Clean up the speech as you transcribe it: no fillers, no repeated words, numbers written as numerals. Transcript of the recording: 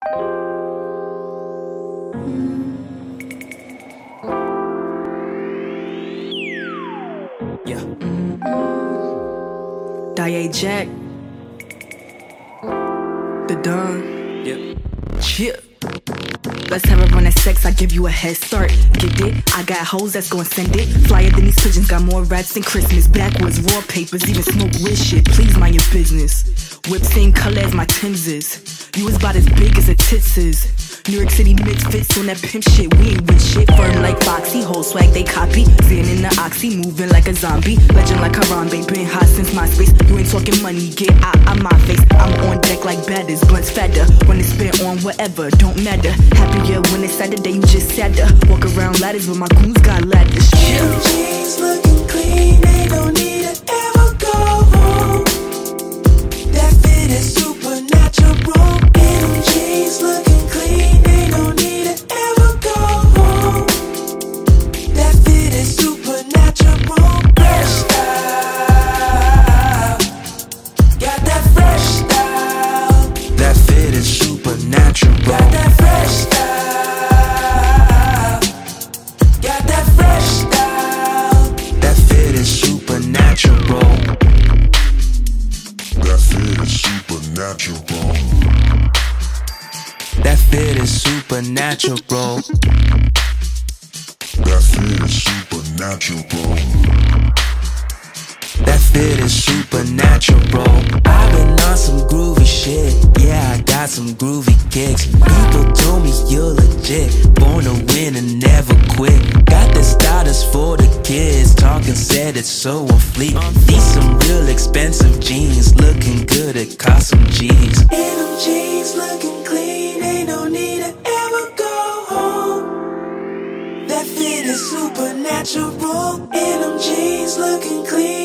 Yeah. Daye Jack. The Don. Yep. Chip. Let's have a run at sex, I give you a head start. Get it? I got hoes that's gon' send it. Flyer than these pigeons, got more rats than Christmas. Backwoods, wallpapers, even smoke with shit. Please mind your business. Whip same color as my Tim's. You was about as big as a tits is. New York City misfits on that pimp shit. We ain't with shit. Firm like Foxy, whole swag they copy. Zen in the oxy, moving like a zombie. Legend like Harambe, been hot since MySpace. You ain't talking money, get out of my face. I'm on deck like badders, blunts fatter. When it's spit on whatever, don't matter. Happier when it's Saturday, you just sadder. Walk around ladders, but my goons got ladders. Chill. Jeans looking clean, they don't need to ever go home. That fit is supernatural. In them jeans looking clean, they don't need to ever go home. That fit is supernatural. Fresh style, got that fresh style. That fit is supernatural. Got that fresh style, got that fresh style. That fit is supernatural. That fit is supernatural. That fit is supernatural. That fit is supernatural. That fit is supernatural. I've been on some groovy shit. Yeah, I got some groovy kicks. People told me you're legit. Born to win and never quit. Got the starters for the kids. Talking said it's so on fleek. Need some real expensive jeans. Looking good, it cost some G's. In them jeans looking clean. Ain't no need to ever go home. That fit is supernatural. In them jeans looking clean.